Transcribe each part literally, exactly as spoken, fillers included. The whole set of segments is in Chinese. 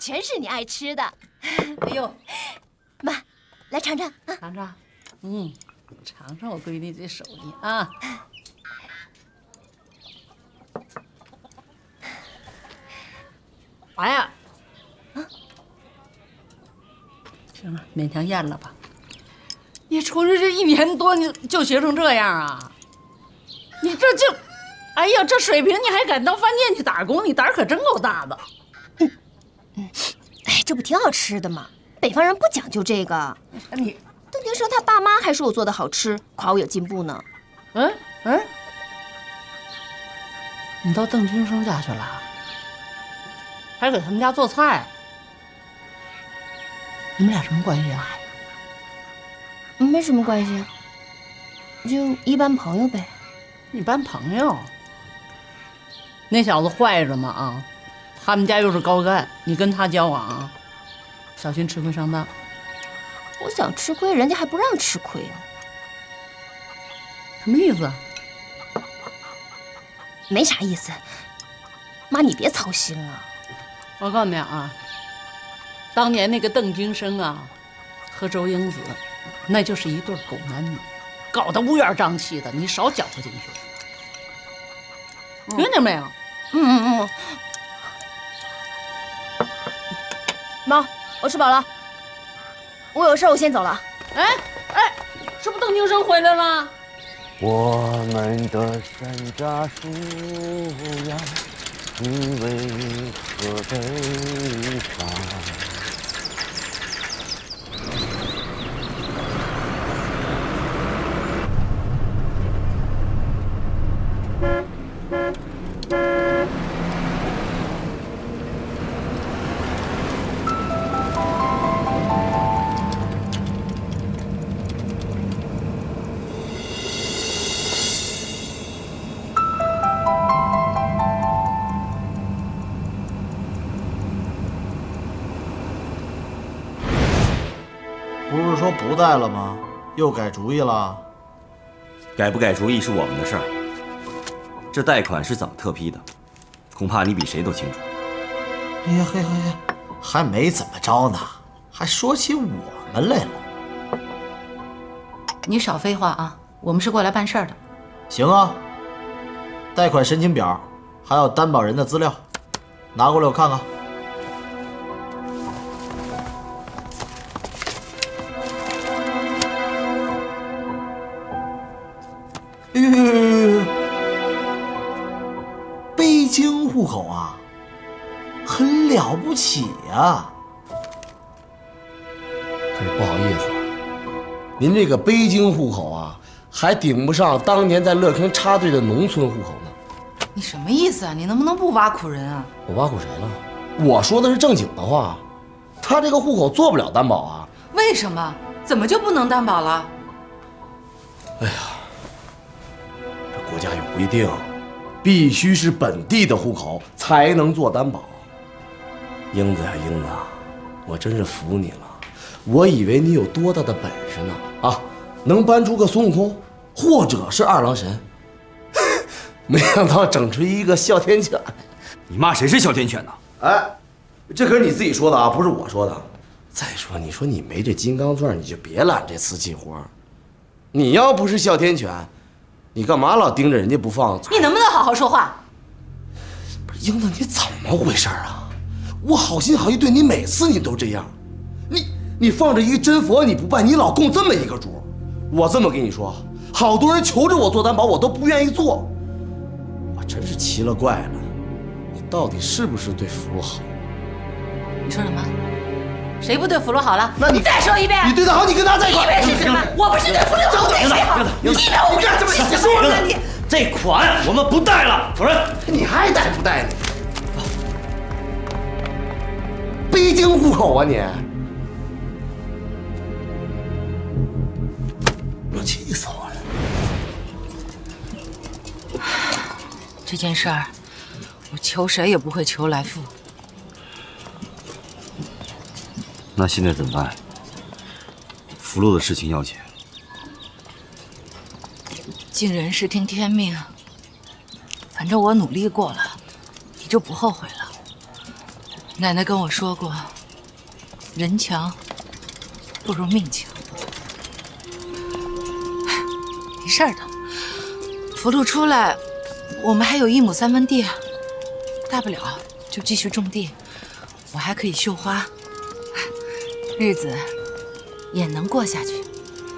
全是你爱吃的。 哎呦， 妈，来尝尝啊！ 尝尝，嗯，尝尝我闺女这手艺啊。哎呀，啊，行了，勉强咽了吧。你出去这一年多，你就学成这样啊？你这就，哎呀，这水平你还敢到饭店去打工？你胆儿可真够大的。 嗯嗯，哎，这不挺好吃的吗？北方人不讲究这个。 你邓丁生他爸妈还说我做的好吃，夸我有进步呢。 嗯嗯，你到邓丁生家去了？还给他们家做菜？你们俩什么关系啊？ 没什么关系，就一般朋友呗。 一般朋友？那小子坏着呢啊！他们家又是高干，你跟他交往啊，小心吃亏上当。 我想吃亏，人家还不让吃亏呢。 什么意思？ 没啥意思。妈，你别操心了。 我告诉你啊，当年那个邓京生啊，和周英子，那就是一对狗男女，搞得乌烟瘴气的，你少搅和进去。听见没有？ 嗯嗯嗯。妈，我吃饱了，我有事我先走了。 哎哎，是不是邓京生回来了？ 我们的山楂树呀，你为何悲伤？ 不是说不贷了吗？又改主意了？ 改不改主意是我们的事儿。这贷款是怎么特批的，恐怕你比谁都清楚。 哎呀嘿嘿嘿，还没怎么着呢，还说起我们来了。 你少废话啊！我们是过来办事儿的。 行啊，贷款申请表还有担保人的资料，拿过来我看看。哎呦呦呦呦呦！北京户口啊，很了不起呀！ 可是不好意思，您这个北京户口啊，还顶不上当年在乐坑插队的农村户口呢。 你什么意思啊？你能不能不挖苦人啊？ 我挖苦谁了？我说的是正经的话。他这个户口做不了担保啊。 为什么？怎么就不能担保了？ 哎呀，这国家有规定，必须是本地的户口才能做担保。英子呀，英子，我真是服你了。我以为你有多大的本事呢？啊，能搬出个孙悟空，或者是二郎神。没想到整出一个哮天犬。 你骂谁是哮天犬呢？ 哎，这可是你自己说的啊，不是我说的。再说，你说你没这金刚钻，你就别揽这瓷器活。你要不是哮天犬，你干嘛老盯着人家不放？ 你能不能好好说话？ 不是英子，你怎么回事啊？我好心好意对你，每次你都这样。你你放着一个真佛你不拜，你老供这么一个主。我这么跟你说，好多人求着我做担保，我都不愿意做。我真是奇了怪了，你到底是不是对福禄好？ 你说什么？谁不对福禄好了？ 那你再说一遍。 你对他好，你跟他在一块。 你以为是什么？我不是对福禄好，对谁好？你以为我干什么？你说呢你？ 这款我们不贷了，主任。 你还贷不贷呢？北京户口啊你！我气死我了！ 这件事儿，我求谁也不会求来付。 那现在怎么办？福禄的事情要紧。 尽人事听天命，反正我努力过了，你就不后悔了。 奶奶跟我说过，人强不如命强。没事的，福禄出来，我们还有一亩三分地，大不了就继续种地，我还可以绣花，日子也能过下去。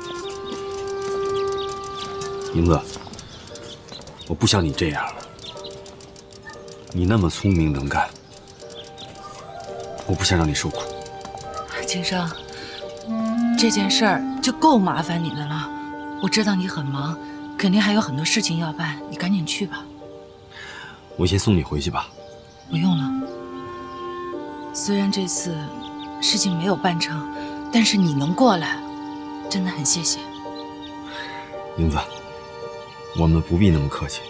英子，我不像你这样，你那么聪明能干，我不想让你受苦。 金生，这件事儿就够麻烦你的了。我知道你很忙，肯定还有很多事情要办，你赶紧去吧。 我先送你回去吧。 不用了。虽然这次事情没有办成，但是你能过来，真的很谢谢。 英子，我们不必那么客气。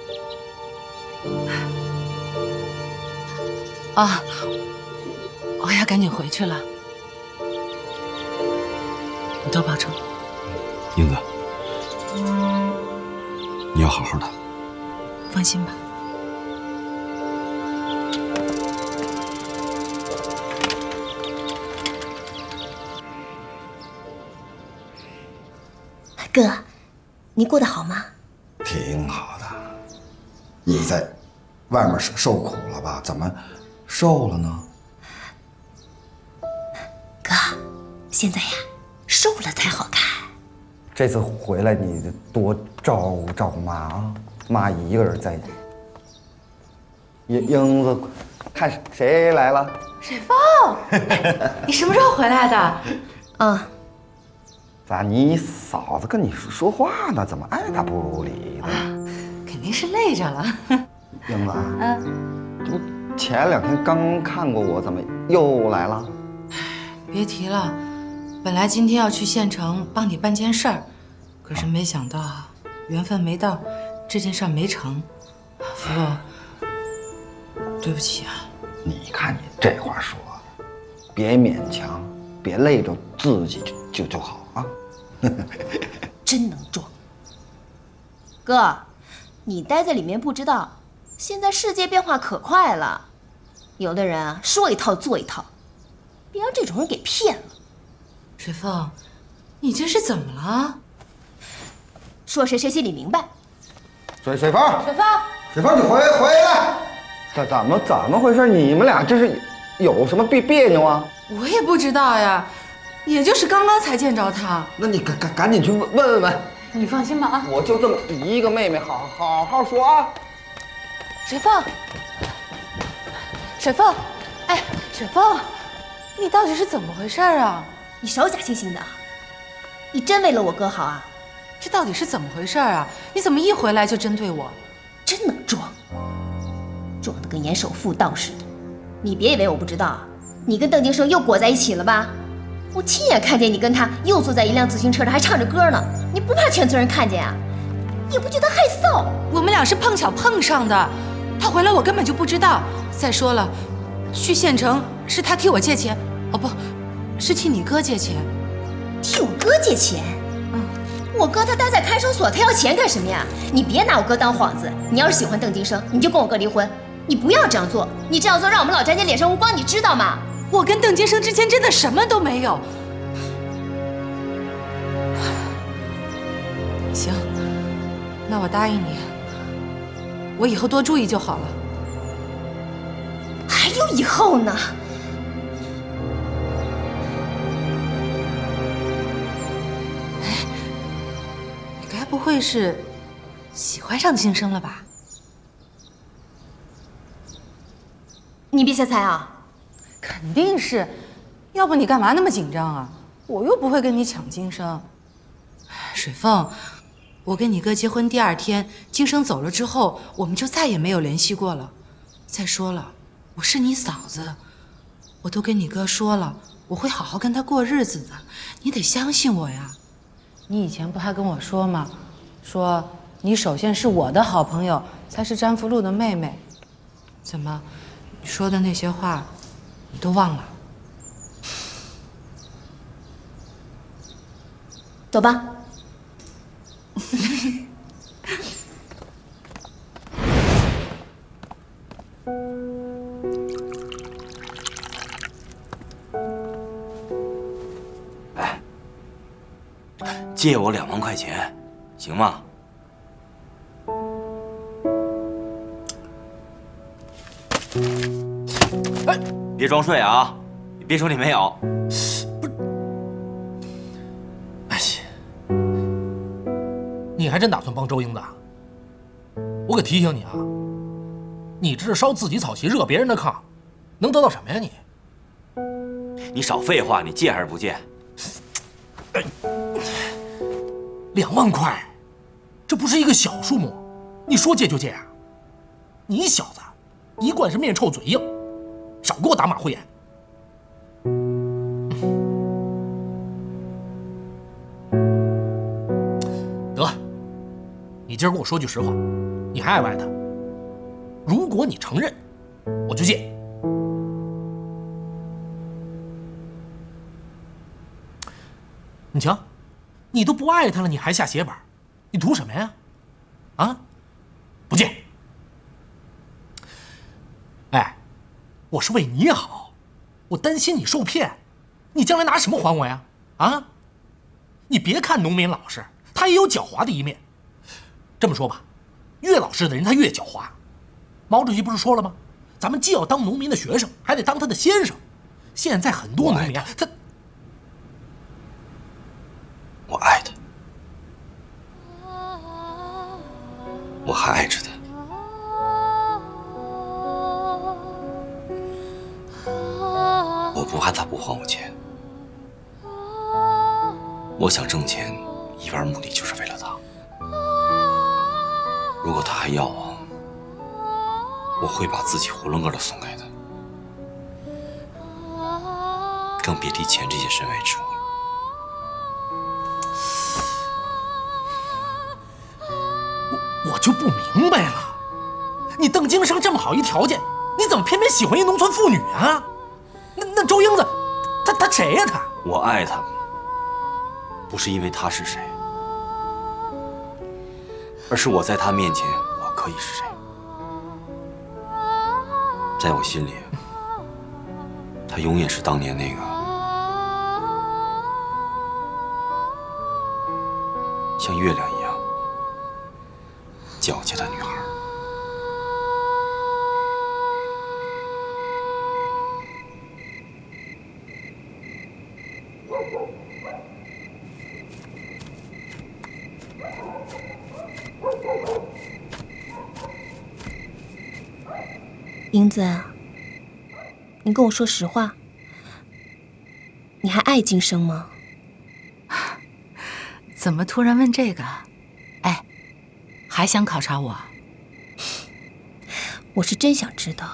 啊，我要赶紧回去了，你多保重。 英子，你要好好的。 放心吧。 哥，你过得好吗？ 挺好的。你在外面受受苦了吧？怎么瘦了呢？ 哥，现在呀，瘦了才好看。 这次回来你多照顾照顾妈啊，妈一个人在。英英子，看谁来了？ 水凤，你什么时候回来的？ 啊。 咋，你嫂子跟你说话呢？怎么爱答不理的？ 肯定是累着了。 英子，嗯，这不前两天刚看过我，怎么又来了？ 别提了，本来今天要去县城帮你办件事儿，可是没想到缘分没到，这件事儿没成。福禄，对不起啊。 你看你这话说的，别勉强，别累着自己就就就好。啊， 真能装！哥，你待在里面不知道，现在世界变化可快了，有的人啊说一套做一套，别让这种人给骗了。 水凤，你这是怎么了？ 说谁谁心里明白。 水水凤， 水凤， 水凤，你回回来！怎怎么怎么回事？你们俩这是有什么别别扭啊？ 我也不知道呀。也就是刚刚才见着他， 那你赶赶赶紧去问问问。 你放心吧啊， 我就这么一个妹妹，好好好说啊。 水凤，水凤，哎，水凤，你到底是怎么回事啊？ 你少假惺惺的，你真为了我哥好啊？ 这到底是怎么回事啊？你怎么一回来就针对我？ 真能装，装得跟严守妇道似的。你别以为我不知道，你跟邓金生又裹在一起了吧？我亲眼看见你跟他又坐在一辆自行车上，还唱着歌呢。你不怕全村人看见啊？也不觉得害臊？ 我们俩是碰巧碰上的，他回来我根本就不知道。再说了，去县城是他替我借钱，哦不，是替你哥借钱。 替我哥借钱？嗯，我哥他待在看守所，他要钱干什么呀？你别拿我哥当幌子。你要是喜欢邓金生，你就跟我哥离婚。你不要这样做，你这样做让我们老张家脸上无光，你知道吗？ 我跟邓金生之间真的什么都没有。行，那我答应你，我以后多注意就好了。 还有以后呢？ 哎，你该不会是喜欢上金生了吧？ 你别瞎猜啊！ 肯定是，要不你干嘛那么紧张啊？我又不会跟你抢金生。水凤，我跟你哥结婚第二天，金生走了之后，我们就再也没有联系过了。再说了，我是你嫂子，我都跟你哥说了，我会好好跟他过日子的，你得相信我呀。你以前不还跟我说吗？说你首先是我的好朋友，才是詹福禄的妹妹。怎么，你说的那些话？你都忘了？ 走吧。 借我两万块钱，行吗？ 哎， 别装睡啊！你别手里没有。 不是，哎呀，你还真打算帮周英子？我可提醒你啊，你这是烧自己草席，热别人的炕，能得到什么呀你？ 你少废话，你借还是不借？ 哎，两万块，这不是一个小数目，你说借就借啊？你小子一贯是面臭嘴硬，少给我打马虎眼。得，你今儿跟我说句实话，你还爱不爱他？如果你承认，我就借。你瞧，你都不爱他了，你还下血本，你图什么呀？啊，不借。哎，我是为你好，我担心你受骗，你将来拿什么还我呀？啊，你别看农民老实，他也有狡猾的一面。这么说吧，越老实的人他越狡猾。毛主席不是说了吗？咱们既要当农民的学生，还得当他的先生。现在很多农民啊，他。 我爱他，我还爱着他。我不怕他不还我钱，我想挣钱，一半目的就是为了他。如果他还要我，我会把自己囫囵个的送给他，更别提钱这些身外之物。 我就不明白了，你邓京生这么好一条件，你怎么偏偏喜欢一农村妇女啊？那那周英子，她她谁呀？她我爱她，不是因为她是谁，而是我在她面前我可以是谁。在我心里，她永远是当年那个像月亮一样皎洁的女孩。 英子，你跟我说实话，你还爱今生吗？ 怎么突然问这个？哎，还想考察我？ 我是真想知道。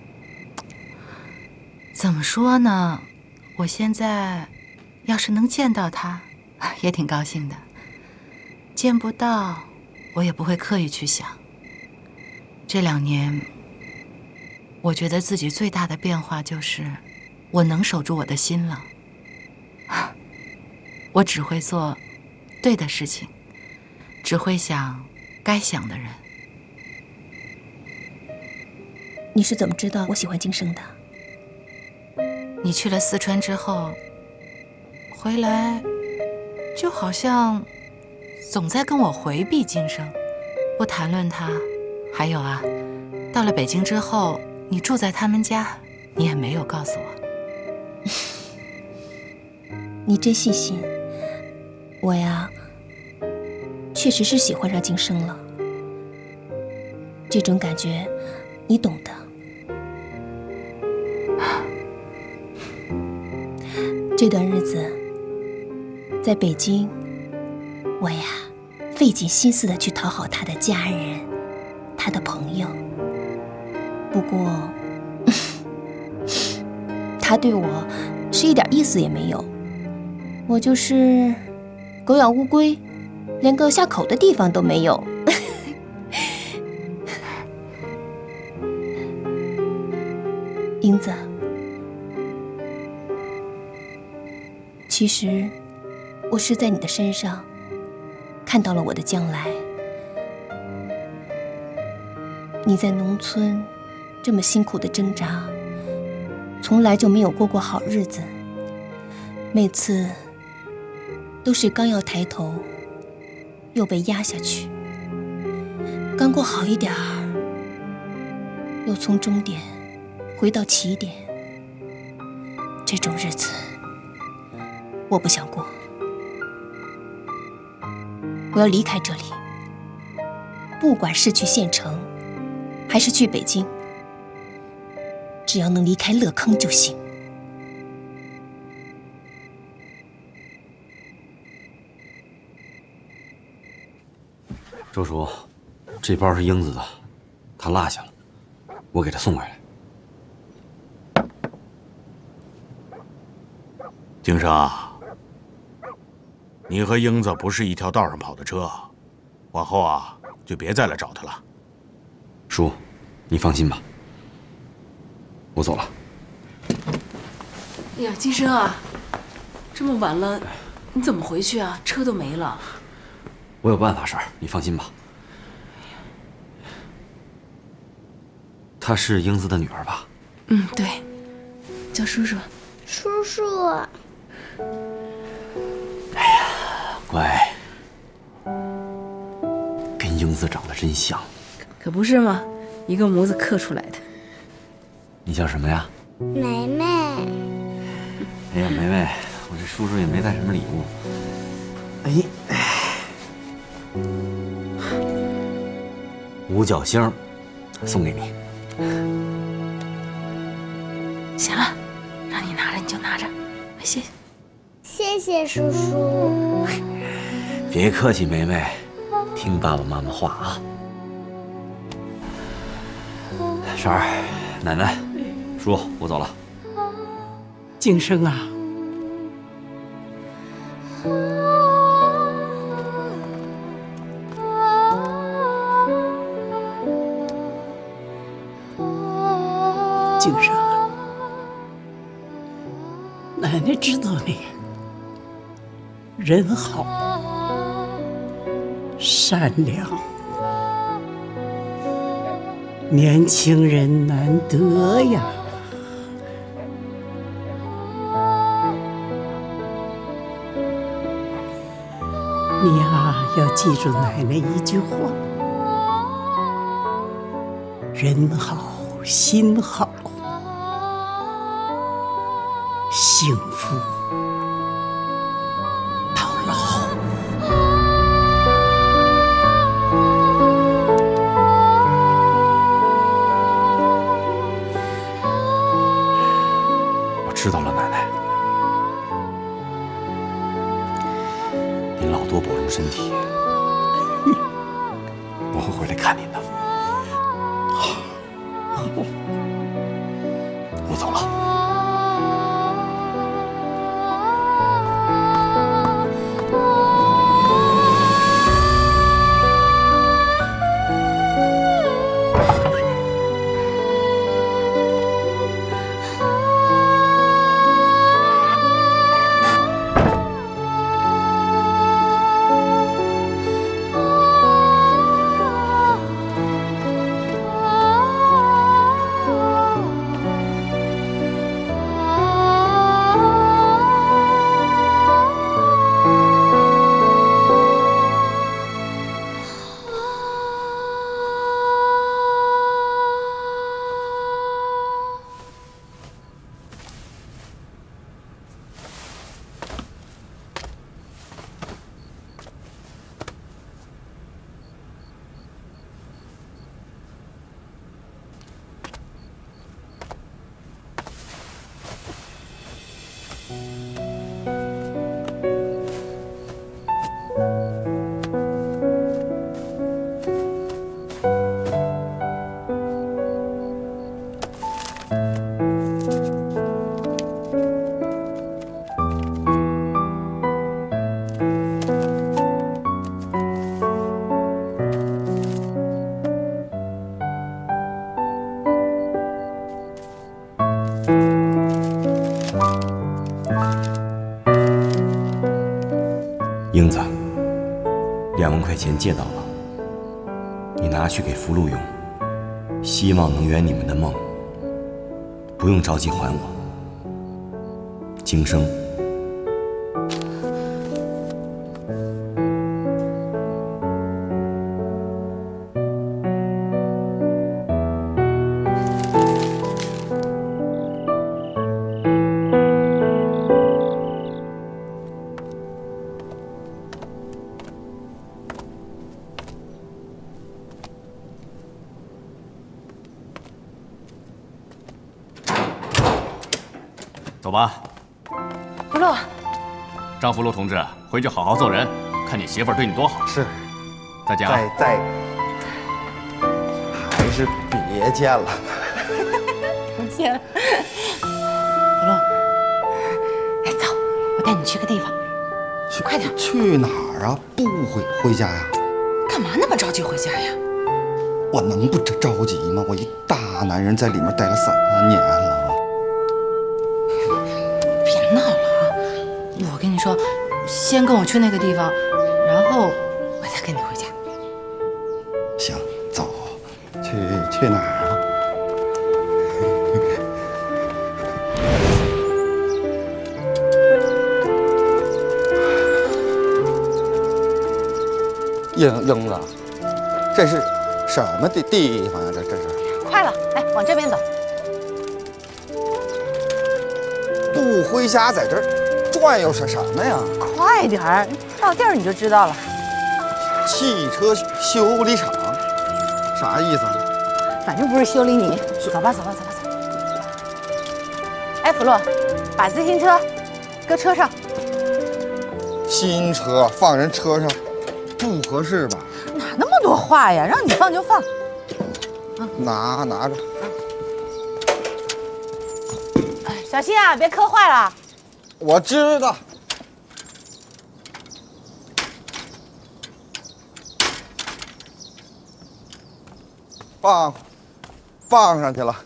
怎么说呢？我现在要是能见到他，也挺高兴的。见不到，我也不会刻意去想。这两年，我觉得自己最大的变化就是，我能守住我的心了。我只会做对的事情，只会想该想的人。 你是怎么知道我喜欢今生的？ 你去了四川之后，回来就好像总在跟我回避今生，不谈论他。还有啊，到了北京之后，你住在他们家，你也没有告诉我。 你真细心。我呀，确实是喜欢上今生了。这种感觉，你懂的。这段日子，在北京，我呀，费尽心思的去讨好他的家人，他的朋友。不过，他对我是一点意思也没有。我就是狗咬乌龟，连个下口的地方都没有。英子，其实我是在你的身上看到了我的将来。你在农村这么辛苦的挣扎，从来就没有过过好日子。每次都是刚要抬头，又被压下去；刚过好一点儿，又从终点回到起点。这种日子，我不想过。我要离开这里，不管是去县城，还是去北京，只要能离开乐坑就行。 周叔，这包是英子的，她落下了，我给她送回来。 京生，你和英子不是一条道上跑的车，往后啊就别再来找她了。 叔，你放心吧，我走了。 哎呀，金生啊，这么晚了，你怎么回去啊？车都没了。 我有办法，婶儿，你放心吧。她是英子的女儿吧？ 嗯，对，叫叔叔。 叔叔。 哎呀，乖，跟英子长得真像。 可不是吗？一个模子刻出来的。 你叫什么呀？ 梅梅。 哎呀，梅梅，我这叔叔也没带什么礼物。哎。五角星，送给你。 行了，让你拿着你就拿着，谢谢。 谢谢叔叔。 别客气，梅梅，听爸爸妈妈话啊。婶儿、奶奶、叔，我走了。 京生啊。京生，奶奶知道你人好、善良，年轻人难得呀。你呀，要记住奶奶一句话：人好心好，幸福到老。 我知道了，奶奶。您老多保重身体，我会回来看您的。好，我走了。英子，两万块钱借到了，你拿去给福禄用，希望能圆你们的梦。不用着急还我。今生， 走吧。 福禄， 张福禄同志，回去好好做人，看你媳妇儿对你多好。 是。 再见啊！ 再再，还是别见了。 不见了。福禄，哎，走，我带你去个地方。 去快点。 去哪儿啊？不回回家呀？ 干嘛那么着急回家呀？ 我能不着着急吗？我一大男人在里面待了三年了。 别闹了啊！我跟你说，先跟我去那个地方，然后我再跟你回家。 行，走，去去哪儿啊？英英子，这是什么地地方呀？这这是？ 快了，来往这边走。 不回家，在这儿转悠是什么呀？ 快点儿，到地儿你就知道了。 汽车修理厂，啥意思啊？ 反正不是修理你。走吧，走吧，走吧，走。哎，福禄，把自行车搁车上。 新车放人车上，不合适吧？ 哪那么多话呀？让你放就放。 拿拿着。 哎，小心啊，别磕坏了。 我知道。放，放上去了。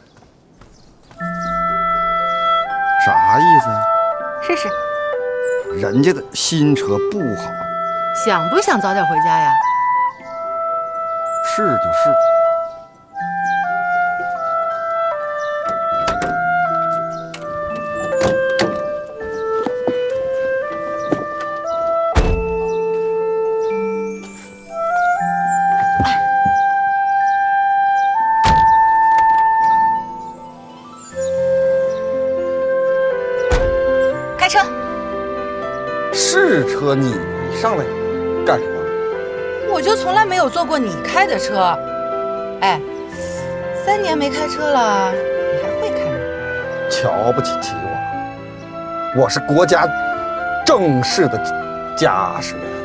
啥意思呀？ 试试。 人家的新车不好。 想不想早点回家呀？ 是就是。 开车。 是车，你上来干什么？ 我就从来没有坐过你开的车。哎，三年没开车了，你还会开吗？ 瞧不起起我，我是国家正式的驾驶员。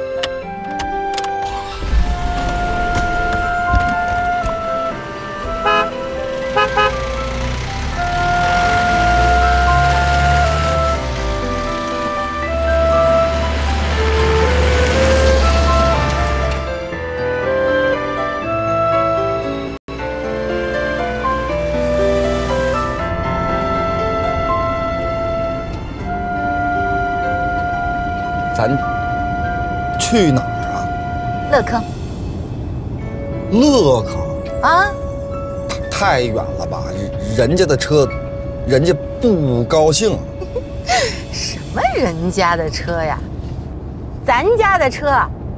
咱去哪儿啊？ 乐坑。 乐坑啊？ 太远了吧？人人家的车，人家不高兴。 什么人家的车呀？咱家的车。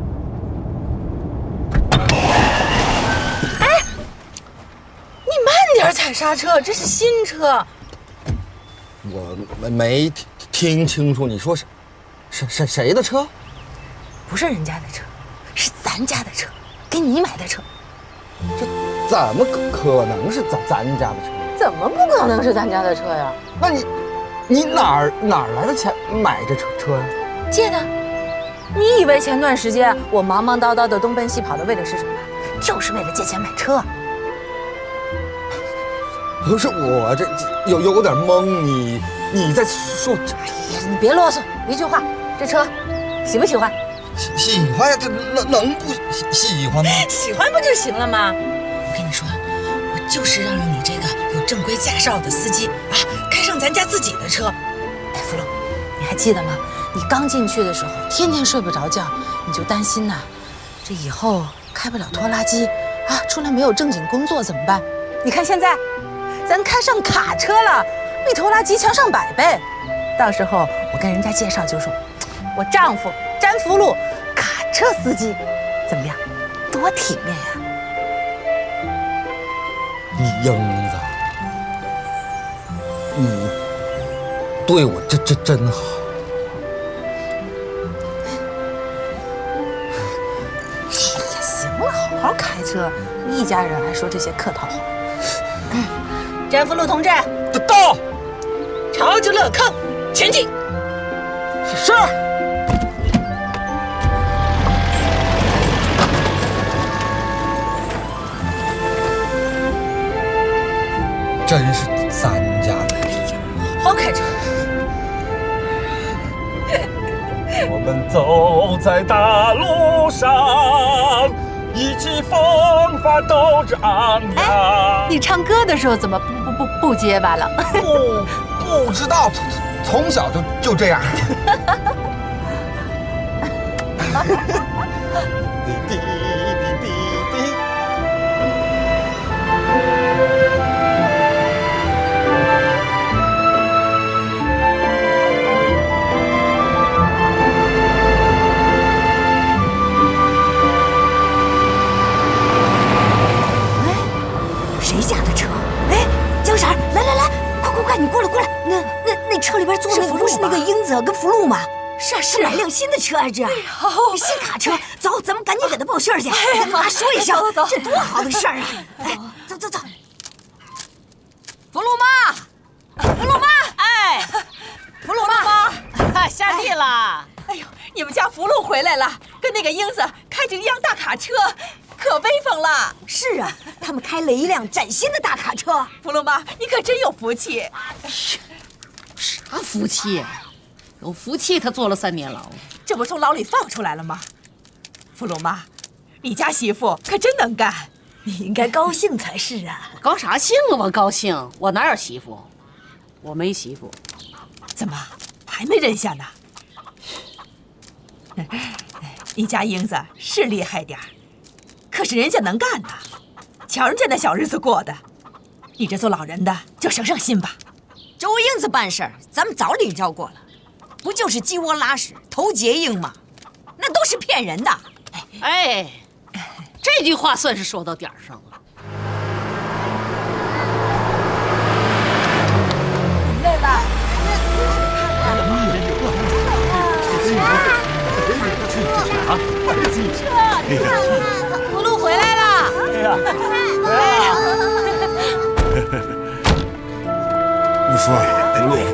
哎，你慢点踩刹车，这是新车。 我没没听听清楚你说是。谁谁谁的车？ 不是人家的车，是咱家的车，给你买的车。 这怎么可可能是咱咱家的车？ 怎么不可能是咱家的车呀？ 那你你哪儿哪儿来的钱买这车车呀？ 借的。你以为前段时间我忙忙叨叨的东奔西跑的为的是什么？就是为了借钱买车。 不是我这有有点懵，你你在说？ 哎呀，你别啰嗦，一句话。这车喜不喜欢？ 喜喜欢呀，这能能不喜喜欢吗？ 喜欢不就行了吗？我跟你说，我就是让让你这个有正规驾照的司机啊，开上咱家自己的车。哎，福禄，你还记得吗？你刚进去的时候，天天睡不着觉，你就担心呐，这以后开不了拖拉机啊，出来没有正经工作怎么办？你看现在，咱开上卡车了，比拖拉机强上百倍。到时候我跟人家介绍就说。我丈夫詹福禄，卡车司机，怎么样？多体面呀！ 英子，你对我这这真好。 哎呀，行了，好好开车，一家人还说这些客套话。詹福禄同志， 到。 朝着乐坑前进。 是。 真是三家的。 好开车。 我们走在大路上，意气风发，斗志昂扬。 你唱歌的时候怎么不不不不结巴了？ 不不知道，从从小就就这样。 滴滴滴滴滴。 谁家的车？哎，江婶儿，来来来，快快快，你过来过来。那那那车里边坐的不是那个英子跟福禄吗？是啊是啊，买辆新的车啊，这新卡车。走，咱们赶紧给他报信儿去，跟妈说一声，这多好的事儿啊！哎，走走走。 福禄妈，福禄妈，哎，福禄妈，下地了。 哎呦，你们家福禄回来了，跟那个英子开着一辆大卡车。可威风了！ 是啊，他们开了一辆崭新的大卡车。 福禄妈，你可真有福气！ 啥福气？有福气，他坐了三年牢， 这不从牢里放出来了吗？福禄妈，你家媳妇可真能干， 你应该高兴才是啊！ 高啥兴啊？我高兴，我哪有媳妇？我没媳妇。 怎么还没认下呢？你家英子是厉害点儿。可是人家能干呐，瞧人家那小日子过的，你这做老人的就省省心吧。 周英子办事儿，咱们早领教过了，不就是鸡窝拉屎头结硬吗？那都是骗人的。 哎，这句话算是说到点儿上了。 累了。 啊！ 福禄回来了！ 哎呀，哎呀！ 五叔，福禄，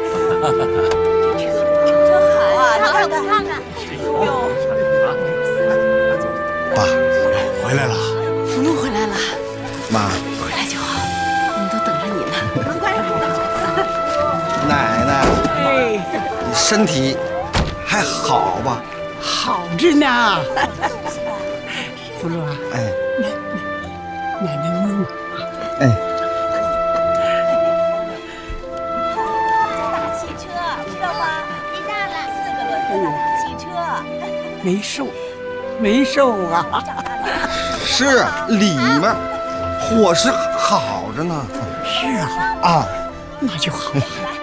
真好啊！看看看看， 哟， 爸，回来了。 福禄回来了， 妈， 回来就好，我们都等着你呢。 能快点奶奶，你身体还好吧？ 好着呢。福禄啊， 哎， 奶奶摸摸。 哎， 大汽车，知道吗？一大了，四个轮子的大汽车。 没瘦，没瘦啊。 是里面伙食好着呢。 是啊， 啊， 那就好。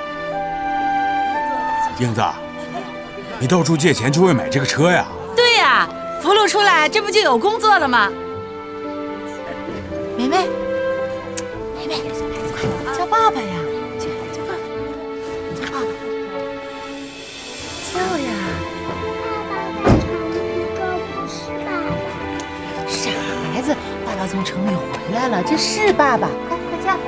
英子，你到处借钱就为买这个车呀？ 对呀，福禄出来，这不就有工作了吗？梅梅，梅梅，叫爸爸呀，叫叫爸爸，叫爸爸，叫呀。 不是爸爸。 傻孩子，爸爸从城里回来了，这是爸爸，快快叫。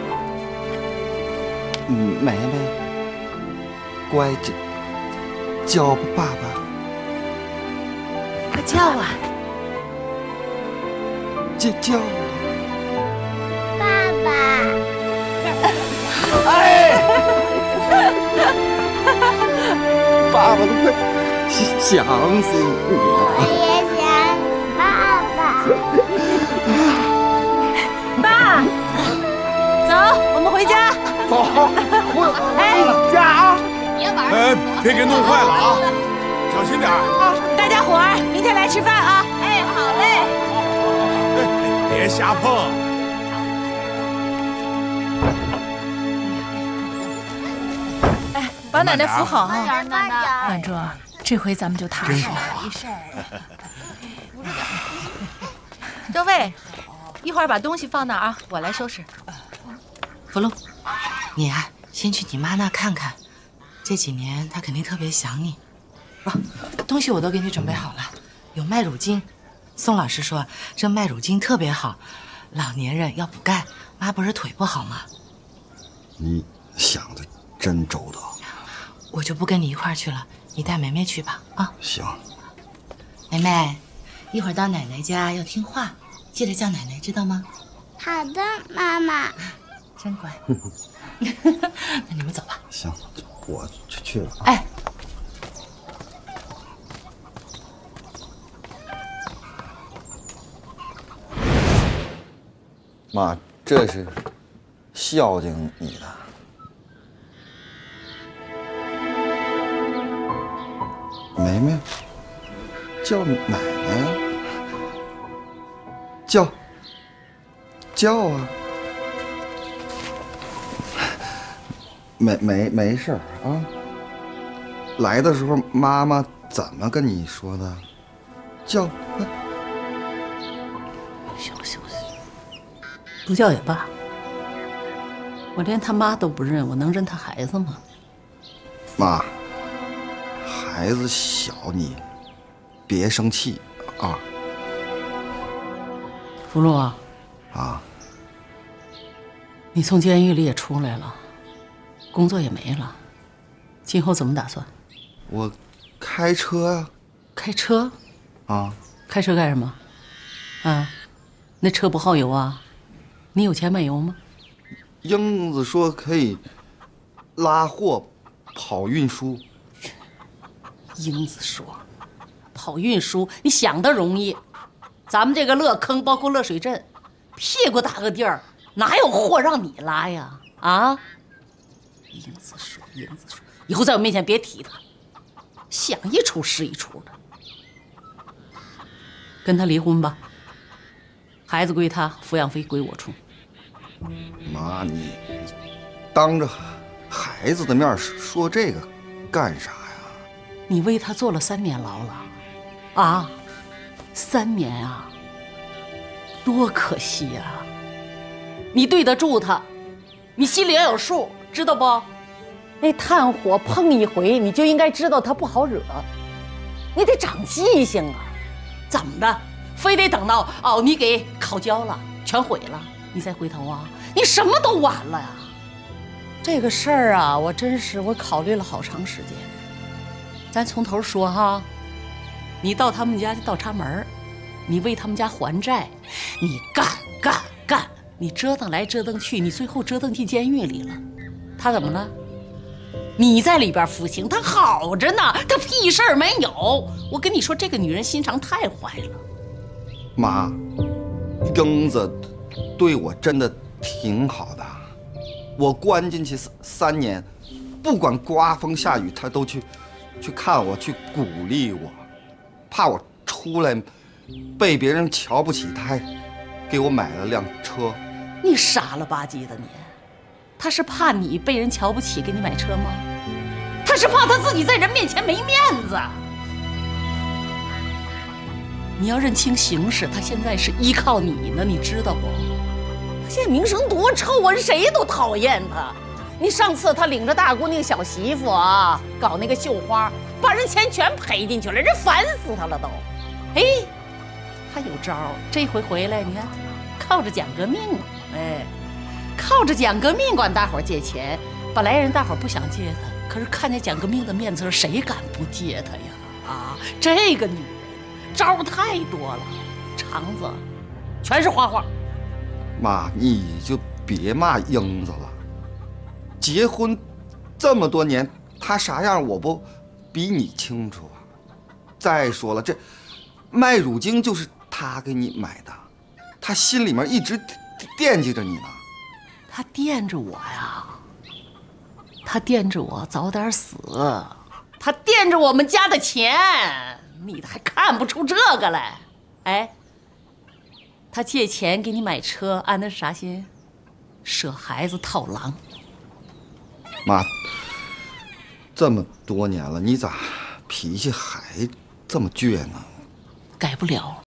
嗯，梅梅，乖，这叫爸爸。 快叫啊！ 叫叫啊！ 爸爸。 哎！爸爸都快想死你了。 我也想爸爸。 爸，走，我们回家。 走，回家啊！ 别玩了。 哎，别给弄坏了啊！小心点儿。 大家伙儿，明天来吃饭啊！ 哎，好嘞。 别瞎碰。 哎，把奶奶扶好啊！ 慢点，慢点。 婉珠，这回咱们就踏实了。 没事儿。周卫，一会儿把东西放那儿啊，我来收拾。福禄，你呀、啊，先去你妈那看看，这几年她肯定特别想你。啊，东西我都给你准备好了，有麦乳精。宋老师说这麦乳精特别好，老年人要补钙。妈不是腿不好吗？ 你想的真周到。 我就不跟你一块儿去了，你带梅梅去吧。啊， 行。 梅梅，一会儿到奶奶家要听话，记得叫奶奶，知道吗？ 好的，妈妈。 真乖。那你们走吧。 行，我去去了。 哎。 妈，这是孝敬你的。梅梅叫奶奶，叫叫啊，没没没事儿啊。来的时候妈妈怎么跟你说的？叫。 行了行了，不叫也罢。我连他妈都不认，我能认他孩子吗？ 妈，孩子小，你别生气啊。 福禄啊， 啊， 你从监狱里也出来了，工作也没了，今后怎么打算？ 我开车呀。 开车？ 啊， 开车干什么？啊，那车不耗油啊？你有钱买油吗？ 英子说可以拉货跑运输。 英子说跑运输，你想的容易，咱们这个乐坑包括乐水镇，屁股大个地儿，哪有货让你拉呀？啊！英子说，英子说，以后在我面前别提他，想一出是一出的。跟他离婚吧，孩子归他，抚养费归我出。 妈，你当着孩子的面说这个干啥呀？ 你为他坐了三年牢了，啊，三年啊，多可惜呀！你对得住他，你心里要有数，知道不？那炭火碰一回，你就应该知道他不好惹，你得长记性啊！怎么的，非得等到哦你给烤焦了，全毁了，你再回头啊？你什么都晚了呀！这个事儿啊，我真是我考虑了好长时间。咱从头说哈，你到他们家倒插门，你为他们家还债，你干干干，你折腾来折腾去，你最后折腾进监狱里了。他怎么了？你在里边服刑，他好着呢，他屁事儿没有。我跟你说，这个女人心肠太坏了。 妈，英子对我真的挺好的，我关进去三三年，不管刮风下雨，她都去去看我，去鼓励我，怕我出来被别人瞧不起，她还给我买了辆车。 你傻了吧唧的你，他是怕你被人瞧不起给你买车吗？他是怕他自己在人面前没面子。你要认清形势，他现在是依靠你呢，你知道不？他现在名声多臭啊，谁都讨厌他。你上次他领着大姑那个小媳妇啊，搞那个绣花，把人钱全赔进去了，人烦死他了都。哎，他有招，这回回来你看，靠着蒋革命，哎，靠着蒋革命管大伙借钱。本来人大伙不想借他，可是看见蒋革命的面子，谁敢不借他呀？啊，这个女人招太多了，肠子全是花花。 妈，你就别骂英子了。结婚这么多年，她啥样我不比你清楚啊。再说了，这麦乳精就是她给你买的，她心里面一直惦记着你呢。 她惦着我呀，她惦着我早点死，她惦着我们家的钱，你还看不出这个来？哎，她借钱给你买车，安的是啥心？舍孩子套狼。 妈，这么多年了，你咋脾气还这么倔呢？ 改不了。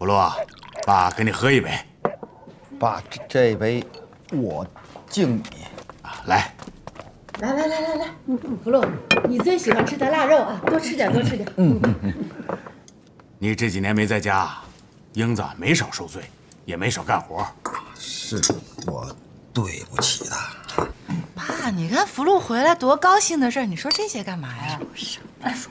福禄啊，爸给你喝一杯。 爸，这这杯我敬你啊，来。 来来来来来，福禄，你最喜欢吃的腊肉啊，多吃点，多吃点。 嗯嗯嗯。你这几年没在家，英子没少受罪，也没少干活。 是我对不起他。 爸，你看福禄回来多高兴的事儿，你说这些干嘛呀？ 哎，说。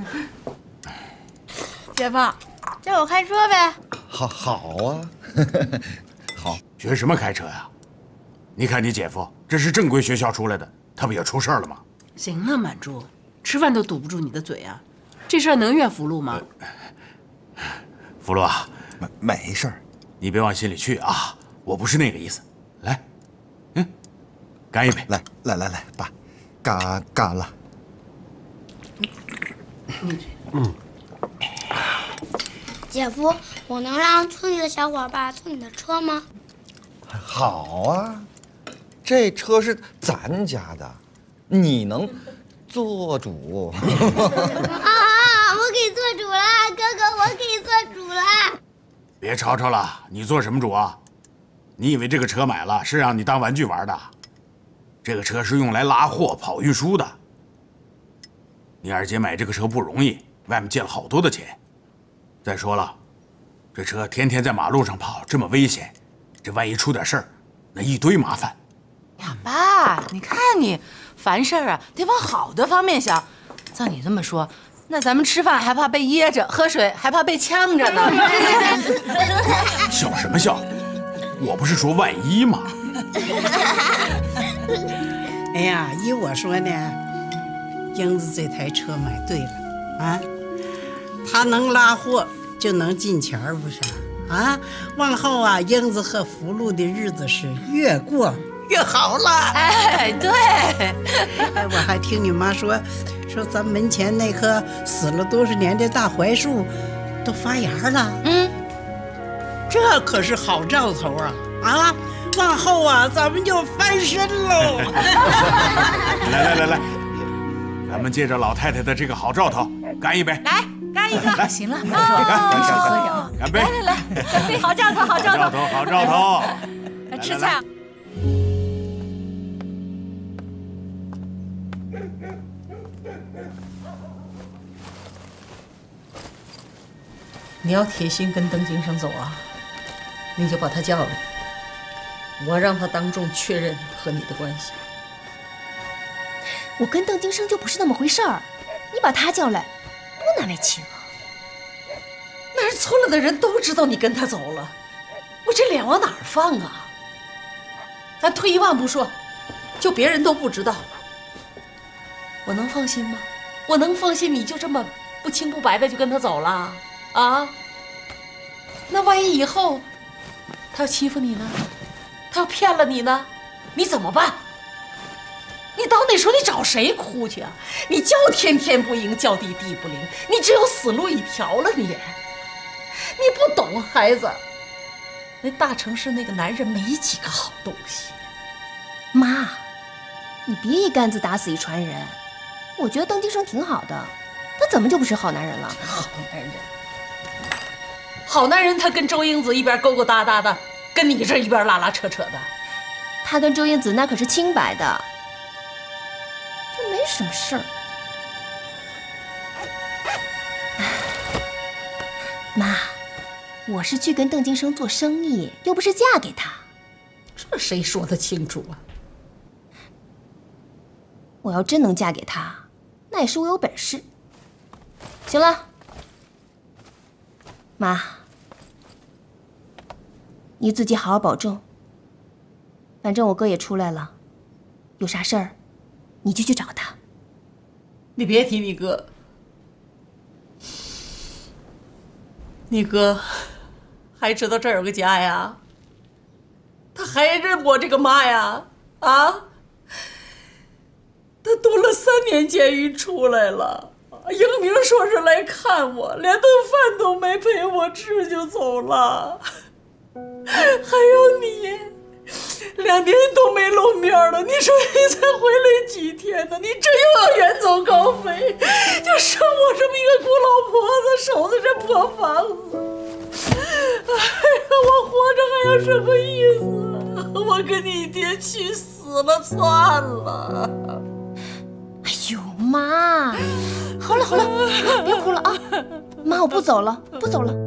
姐夫，叫我开车呗。 好，好啊。好。 学什么开车呀？你看你姐夫，这是正规学校出来的，他不也出事儿了吗？ 行了，满珠，吃饭都堵不住你的嘴啊！这事儿能怨福禄吗？ 呃、福禄啊， 没没事儿， 你别往心里去啊！我不是那个意思。来，嗯，干一杯。 来来来来，爸，干干了。 你嗯。 姐夫，我能让村里的小伙伴坐你的车吗？ 好啊，这车是咱家的，你能做主。 啊，我给做主了，哥哥，我给做主了。 别吵吵了，你做什么主啊？你以为这个车买了是让你当玩具玩的？这个车是用来拉货跑运输的。你二姐买这个车不容易，外面借了好多的钱。再说了，这车天天在马路上跑，这么危险，这万一出点事儿，那一堆麻烦。 呀，爸，你看你，凡事啊得往好的方面想。照你这么说，那咱们吃饭还怕被噎着，喝水还怕被呛着呢。 笑什么笑？我不是说万一吗？ 哎呀，依我说呢，英子这台车买对了啊，他能拉货就能进钱儿，不是啊？往后啊，英子和福禄的日子是越过越好了。 哎，对。 哎，我还听你妈说，说咱门前那棵死了多少年的大槐树都发芽了。嗯，这可是好兆头啊！啊，往后啊，咱们就翻身喽！ 来来来来，咱们借着老太太的这个好兆头，干一杯！ 来，干一个！ 来， 行了， 干， 少喝点啊！ 干杯！ 来来来，干杯！好兆头，好兆头， 好兆头！ 来吃菜。 你要铁心跟邓金生走啊，你就把他叫来，我让他当众确认和你的关系。 我跟邓金生就不是那么回事儿，你把他叫来，多难为情啊！ 那是村里的人都知道你跟他走了，我这脸往哪儿放啊？咱退一万步说，就别人都不知道，我能放心吗？我能放心你就这么不清不白的就跟他走了？啊，那万一以后他要欺负你呢？他要骗了你呢？你怎么办？你到那时候你找谁哭去啊？你叫天天不应，叫地地不灵，你只有死路一条了。你，你不懂孩子，那大城市那个男人没几个好东西。 妈，你别一竿子打死一船人。我觉得邓金生挺好的，他怎么就不是好男人了？ 好男人。好男人，他跟周英子一边勾勾搭搭的，跟你这一边拉拉扯扯的。 他跟周英子那可是清白的，就没什么事儿。妈，我是去跟邓金生做生意，又不是嫁给他。 这谁说得清楚啊？ 我要真能嫁给他，那也是我有本事。行了，妈。你自己好好保重。反正我哥也出来了，有啥事儿，你就去找他。 你别提你哥，你哥还知道这儿有个家呀？他还认我这个妈呀？啊？他蹲了三年监狱出来了，英明说是来看我，连顿饭都没陪我吃就走了。还有你，两年都没露面了，你说你才回来几天呢？你这又要远走高飞，就剩我这么一个孤老婆子守着这破房子。 呀，什么意思？我跟你爹去死了算了。 哎呦，妈，好了好了，别哭了啊！妈，我不走了，不走了。